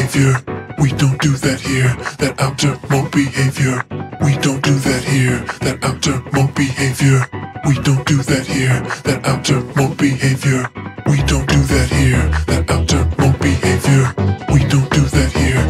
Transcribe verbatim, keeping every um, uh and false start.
behavior. We don't do that here, that outer moat behavior. We don't do that here, that outer moat behavior. We don't do that here, that outer moat behavior. We don't do that here, that outer moat behavior. We don't do that here,